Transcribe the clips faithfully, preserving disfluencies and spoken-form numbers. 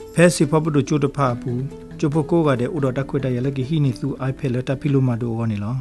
ဖဲစီဖပဒိုချိုတဖာဘူးချိုဖိုကိုကတဲ့ဥတော်တခွေတရလက်ဟီနီသူ iPad လက်တဖီလိုမာဒိုဟောနေလော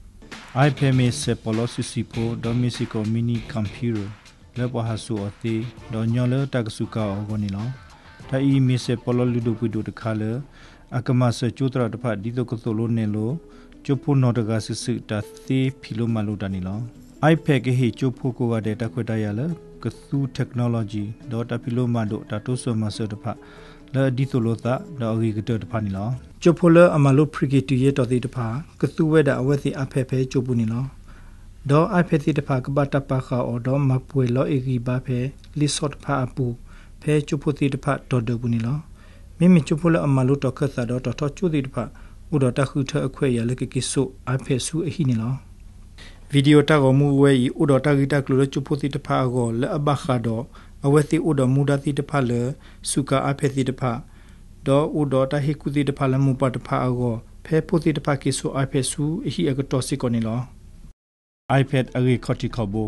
iPad မေစပလောစီစီပိုဒိုမီစီကိုမီနီကွန်ပျူတာလက်ပဟာဆူအတီဒေါ်ညောလတက်စုကာဟောနေလောတာအီမေစပလောလူဒိုပီဒိုတခါလအကမဆချိုတရတဖာဒီတိုကတိုလိုနေလိုချိုဖိုနော်တကဆစ်တာသီဖီလိုမာလိုတနီလော iPad ကဟီချိုဖိုကိုကတဲ့တခွေတရလကဆူ technology ဒေါ်တဖီလိုမာဒိုတာတိုဆိုမဆတဖာလာဒီတိုလိုတာဒေါ်ဂီကတတဖာနီလောချိုဖိုလအမလိုပရီဂီတီရတော်တီတဖာကဆူဝဲတာအဝဲစီအဖက်ဖဲချိုပူနီလောဒေါ် iPad တီတဖာကပတ်တပါခါအော်ဒေါ်မပွေလောအီဂီဘာဖဲလီဆော့တဖာအပူဖဲချိုဖိုတီတဖာဒေါ်ဒပူနီလောမိမိချိုဖိုလအမလိုတော့ခတ်တာတော့တော်ချိုတီတဖာဥဒတာခုထအခွေရလကကိဆု iPad ဆူအဟီနီလောဗီဒီယိုတာကမူဝဲဤဥဒတာဂီတာကလိုချိုဖိုတီတဖာအောလအဘခါတော့အဝဲစီဥဒမူဒတီတဖာလေစုကာ iPad တီတဖာဒေါ်ဥဒတာဟီကူတီတဖာလမူပတဖာအောဖဲပိုတီတဖာကိဆု iPad ဆူအဟီအကတော်စီကောနီလော iPad အရီခေါတီခဘို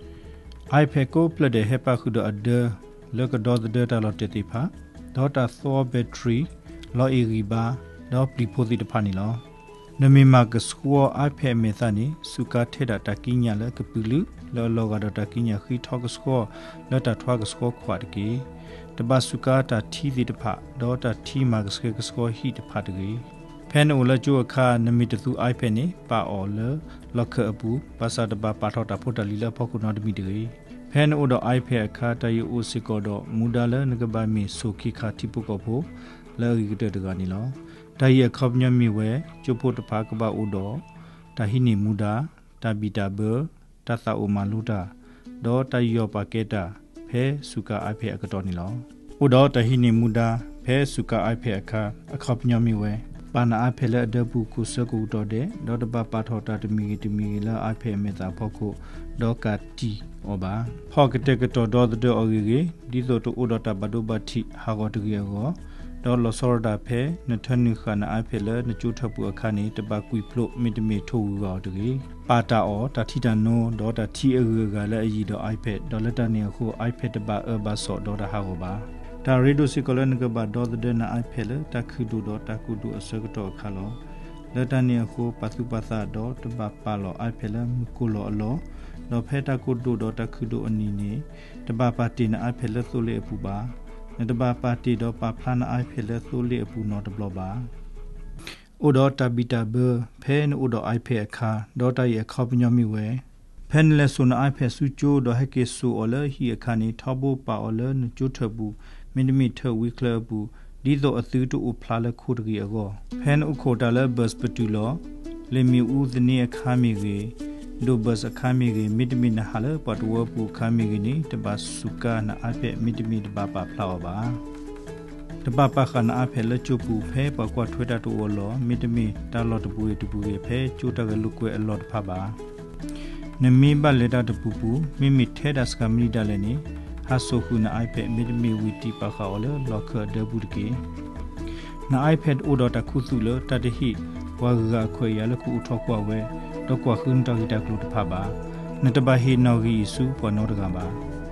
iPad ကိုပလက်တဲ့ဟက်ပါခုဒအဒလကဒေါ်ဒတာလော်တီဖာဒေါ်တာသောဘက်ထရီလော်အီရီဘာဒေါ်ပလီပိုတီတဖာနီလောနမီမာကစကွာ iPad မေသနီစုကာထေတာတကိညာလကပူလူလော်လော်ကဒတာကိညာခီထောကစကွာလတာထွားကစကွာခွာတကေတဘစုကာတာထီတီတဖာဒေါ်တာထီမာကစကစကွာဟီတဖာတကေဖဲနိုလဂျိုအခါနမီတသူ iPad နေပါအော်လလောက်ခအပူပါစာတဘပါထောတာဖို့တလီလဖောက်ကုနော်တမီတကေဖဲနိုတော့ iPad အခါတယူအိုစီကောတော့မူဒါလငကဘာမီဆိုခိခါတိပုကောဖို့လော်ဂီကတတကနီလောတာယခပ်ညမီဝဲချိုဖို့တဖာကဘာဥတော်တာဟိနီမူဒါတာဘီတာဘတသအိုမာလူတာဒေါ်တယောပါကေတာဖဲစုကာ iPad အကတော်နီလောဥတော်တာဟိနီမူဒါဖဲစုကာ iPad အခါအခပ်ညမီဝဲပါနာ iPad လက်အဒဘူးကုစကူတော်တဲ့ဒေါ်တပပါထောတာတမီတမီလာ iPad မေတာဖို့ကိုဒေါ်ကတီဩဘာဖောက်ကတဲ့ကတော်ဒေါ်တဲ့အော်ဂီဒီဆိုတူဥတော်တာဘဒုဘတိဟာဂောတကီယောဒေါ်လဆောဒါဖဲနထနုခနာအဖဲလနကျူထပူအခါနေတပကွီဖလို့မီတမီထိုးရောတကေပါတာအောတာထီတနိုဒေါ်တာထီအဂကလည်းအီဒေါ် iPad ဒေါ်လက်တနေခု iPad တပအဘဆောဒေါ်တာဟာကိုပါတာရီဒိုစီကလနကဘဒေါ်တဲ့နာ iPad လတခုဒူဒေါ်တခုဒူအစကတော့ခါလောလက်တနေခုပတ်သူပတ်သာဒေါ်တပပါလော iPad လမကူလောအလောဒေါ်ဖဲတခုဒူဒေါ်တခုဒူအနီနေတပပါတီနာ iPad လဆိုလေအပူပါနတဘာပါတီတော့ပါဖလာနာ iPad လက်ဆိုလေအပူနော်တဘလပါအိုဒေါ်တဘီတာဘဖဲနိုဒေါ် iPad အခါဒေါ်တရဲ့ခေါပညမီဝဲဖဲနလက်ဆိုနာ iPad စုချိုဒေါ်ဟကေဆူအော်လဟီအခါနေထဘောပါအော်လနကျူထဘူးမင်းတမီထဝီကလဘူးဒီတော့အသူတူဖလာလက်ခုတကြီးအောဖဲနဥခိုတာလဘတ်ပတူလောလေမီဦးသနေအခါမီကြီးဒိုဘတ်အခါမီကြီးမီတမီနဟာလပတ်ဝပူခါမီကြီးနေတဘစုကာနာ iPad မီတမီတဘပါဖလာပါတဘပါခနာ iPad လက်ချပူဖဲပကွာထွေတာတူလောမီတမီတာလော့တပူတပူဖဲကျူတကလုကွဲအလော့ဖာပါနမီဘလက်တာတပူပူမိမိထဲဒတ်စကမီဒါလည်းနေဟာဆိုခုနာ iPad မီတမီဝီတီပါခါအော်လော့ခဒဘူးတကေနာ iPad အိုဒေါ်တခုစုလတတဟိဝါဂါခွေရလခုထောက်ကွာဝဲတော့ကွာခွန်းတောက်တာကလုတဖပါနတဘဟိနော်ဂီစုပေါ်နော်တကပါ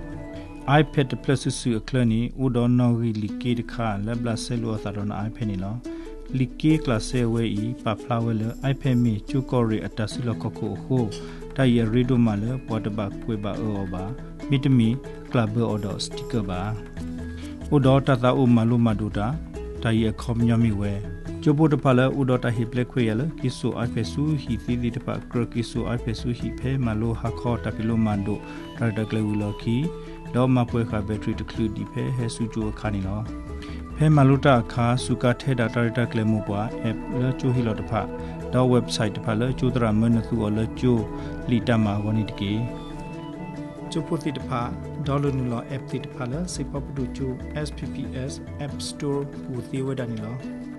iPad Plus စုအခလနီဥဒေါ်နော်ဂီလီကေတခါလက်ဘလဆဲလောသာတော့ iPad နီလောလီကေကလဆဲဝဲဤပဖလာဝဲလ iPad မီချူကောရီအတဆီလကခုခုတိုင်ရရီဒိုမလပေါ်တဘကွေပါအောဘာမီတမီကလဘအော်ဒေါ်စတိကပါဥဒေါ်တသာဥမလူမဒူတာတိုင်ရခေါမညမီဝဲကျဘုတ်ဖလာဥဒတာဟိပလက်ခွေရလကိဆူ iPad ဆူဟီသီဒီတပကရကိဆူ iPad ဆူဟီဖဲမလိုဟာခေါ်တပီလိုမန်ဒိုဒါတကလေဝီလော်ခီဒေါ်မပွဲခဘက်ထရီတကလူဒီဖဲဟဲဆူဂျိုအခါနီလောဖဲမလိုတာအခါစုကထဲဒါတာတကလေမိုပွား app လောချိုဟီလော်တဖဒေါ် website တဖလောချိုတရမနသူလောချိုလီတမဝနီတကေချိုပိုတီတဖဒေါ်လိုနူလော app တီတဖလောစေပပဒူချို เอส พี พี เอส app store ပူသေးဝဒနီလော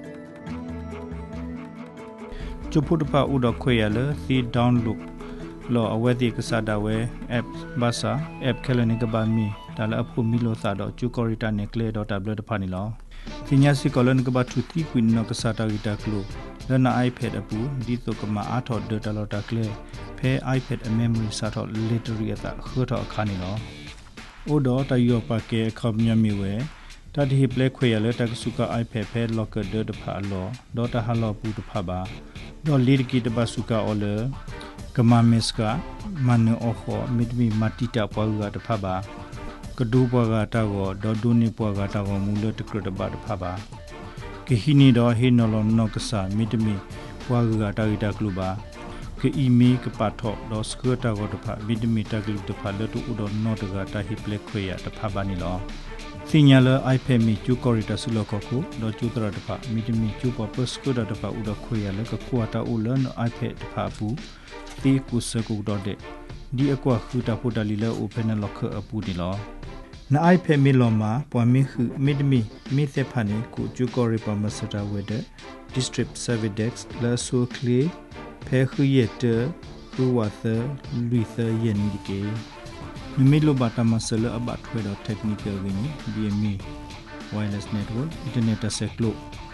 ကျဖို့တပဥဒခွေရလသီဒေါင်းလုတ်လောအဝဲတိကစားတာဝဲ app ဘာစာ app ခဲလနေကဘာမီဒါလအဖို့မီလို့သာတော့ကျူကော်ရီတာနဲ့ကလေတော့ tablet တဖာနေလောသင်ညာစီကောလန်ကဘာထူတီကွင်းနကစားတာဂီတာကလိုလနာ iPad အပူဒီတော့ကမအားထော်ဒတာလောတာကလေဖဲ iPad အ memory စာတော့ literary အတာခေါ်တော့အခါနေလောဥဒေါ်တယောပါကေခေါမြမီဝဲတ ta di play khwe ya le ta suka ipad phe locker de de pha lo do ta ha lo pu de pha ba do lead ki de ba suka ole kama miska manu okho midmi matita pwa ga de pha ba kadu pwa ga ta go do du ni pwa ga ta go mu le de kru de ba de pha ba ke hi ni do he no lo no ka sa midmi pwa ga ta gi ta klu ba ke email ke pa tho do skru ta go de pha midmi ta klu de pha le tu u do no de ga ta hi play khwe ya de pha ba ni lo sinya le ipad mi chu corridor su lo ko ko do chu tra de pha midmi chu pa pus ku da de pha u do khwe ya le ka ku ta u le no ipad de pha pu ti ku se ku do de di akwa khu ta phu ta li le open lock apu di lo na ipad mi lo ma pwa mi khu midmi mi se pha ni ku chu corridor ma sata we de district service desk la so clear phe khu ye te ku wa the lui the ye ni di ke nimi lo bata masala aba thwe do technical wini D M A wireless network internet seklo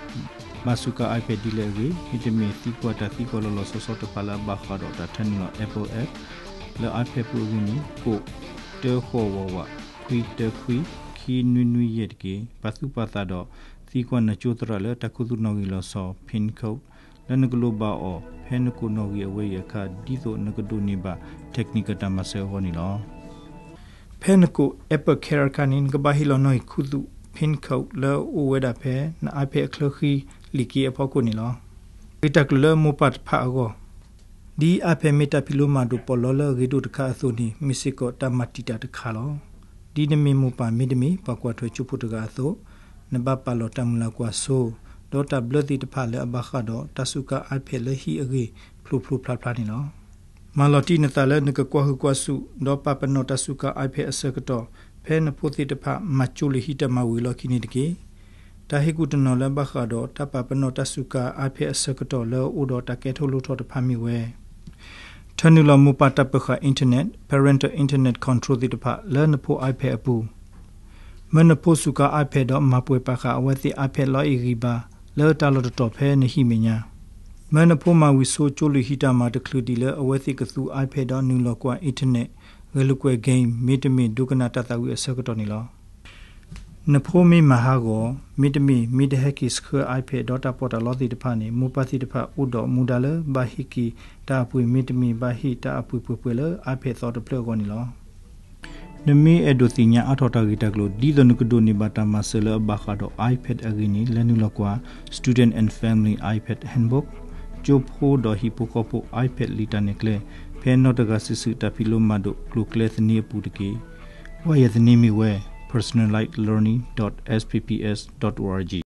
masuka ipad dile we internet ti kwata ti ko lo so so to pala ba kha do ta than lo apple app le ipad pro wini ko te kho wa wa khwi te khwi khi nui nui ye ke pasu pata do ti ko na chu tra le ta khu tu no gi lo so pin code le na glo ba o phen ko no gi awe ye kha di so na ko ni ba technical ta ma se ho ni lo Penko Apple Care kanin gabahilo noi khudu pin code le o weda phe na ipad khloki liki apoko ni lo itak le mo pat pha go di ipad meta piloma do pololo gidu takha so ni misiko tamatita takha lo di ne mi mo pa midmi pakwa thwe chupu taka so na ba pa lo tamula kwa so do ta bloody tapha le abakha do tasuka ipad le hi age phlu phlu phla phla ni lo Maloti na tala na ka kwa kwa su do papa no tasuka ipad asakato phe na phothi ta pha machuli hita ma wi lo kini dike ta he ku tno la ba kha do ta papa no tasuka ipad asakato lo u do ta ke tholu tho ta pha mi we thanula mu pa ta pa kha internet parental internet control ti ta pha la na pho ipad apu man na pho suka ipad do ma pwe pa kha awati ipad lo i ri ba la ta lo to phe na hi me nya man pho ma wi so cholu hita ma de kludi le awethi ka su ipad do nu lo kwa internet gelu kwe game mitmi dukana ta ta wi asakato ni lo na pho mi ma ha go mitmi mid haki skha ipad do ta pota lo ti de pha ni mu pa ti de pha u do mu da le ba hiki ta pui mitmi ba hi ta pui pui pui le ipad so de plo go ni lo nami edo tinya athota gi ta klo di do nu ko do ni ba ta ma se le ba kha do ipad agini le nu lo kwa student and family ipad handbook jo pho do hipokopo ipad lita nekle phe no daga sisu ta piloma do klu kle thni pu de ke wa ye thni mi we personalized learning dot s p p s dot org